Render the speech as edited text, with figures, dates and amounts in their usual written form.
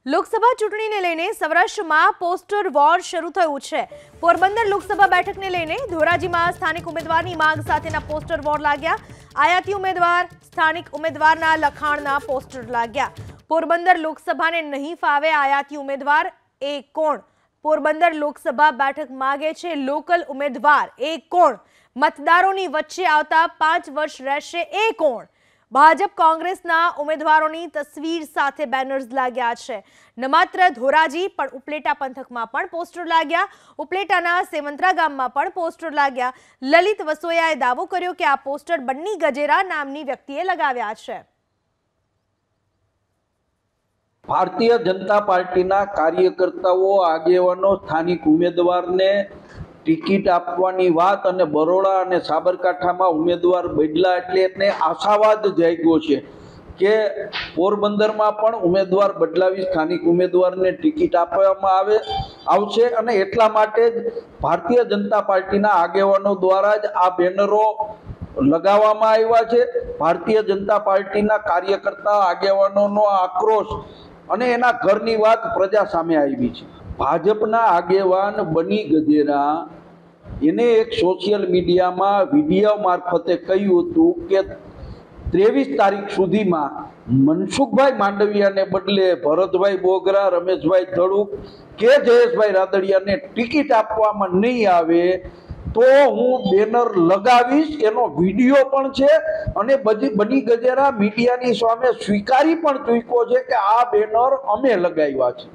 લોકસભા ચૂંટણીને લઈને સૌરાષ્ટ્રમાં પોસ્ટર વોર શરૂ થયું છે। પોરબંદર લોકસભા બેઠકને લઈને ધોરાજીમાં સ્થાનિક ઉમેદવારની માંગ સાથેના પોસ્ટર વોર લાગ્યા। આયાતી ઉમેદવાર સ્થાનિક ઉમેદવારના લખાણના પોસ્ટર લાગ્યા। પોરબંદર લોકસભાને નહીં ફાવે આયાતી ઉમેદવાર એ કોણ? પોરબંદર લોકસભા બેઠક માગે છે લોકલ ઉમેદવાર એ કોણ? મતદારોની વચ્ચે આવતા 5 વર્ષ રહેશે એ કોણ? ભાજપ કોંગ્રેસના ઉમેદવારોની તસવીર સાથે બેનર્સ લાગ્યા છે। ન માત્ર ધોરાજી પણ ઉપલેટા પંથકમાં પણ પોસ્ટર લાગ્યા। ઉપલેટાના સેમંત્રા ગામમાં પણ પોસ્ટર લાગ્યા। લલિત વસોયાએ દાવો કર્યો કે આ પોસ્ટર બન્ની ગજેરા નામની વ્યક્તિએ લગાવ્યા છે। ભારતીય જનતા પાર્ટીના કાર્યકર્તાઓ આગેવાનો સ્થાનિક ઉમેદવારને ટિકિટ આપવાની વાત અને બરોડા અને સાબરકાંઠામાં ઉમેદવાર બદલા એટલે એને આશાવાદ જાગ્યો છે કે પોરબંદરમાં પણ ઉમેદવાર બદલાવી સ્થાનિક ઉમેદવારને ટિકિટ આપવામાં આવશે અને એટલા માટે જ ભારતીય જનતા પાર્ટીના આગેવાનો દ્વારા જ આ બેનરો લગાવવામાં આવ્યા છે। ભારતીય જનતા પાર્ટીના કાર્યકર્તા આગેવાનોનો આક્રોશ અને એના ઘરની વાત પ્રજા સામે આવી છે। ભાજપના આગેવાન બની ગજેરા એને એક સોશિયલ મીડિયામાં વિડીયો મારફતે કહ્યું હતું કે 23 તારીખ સુધીમાં મનસુખભાઈ માંડવિયાને બદલે ભરતભાઈ બોગરા, રમેશભાઈ ધડુક કે જયેશભાઈ રાદડિયાને ટિકિટ આપવામાં નહીં આવે તો હું બેનર લગાવીશ। એનો વિડીયો પણ છે અને બની ગજેરા મીડિયાની સામે સ્વીકારી પણ ચૂક્યો છે કે આ બેનર અમે લગાવ્યા છે।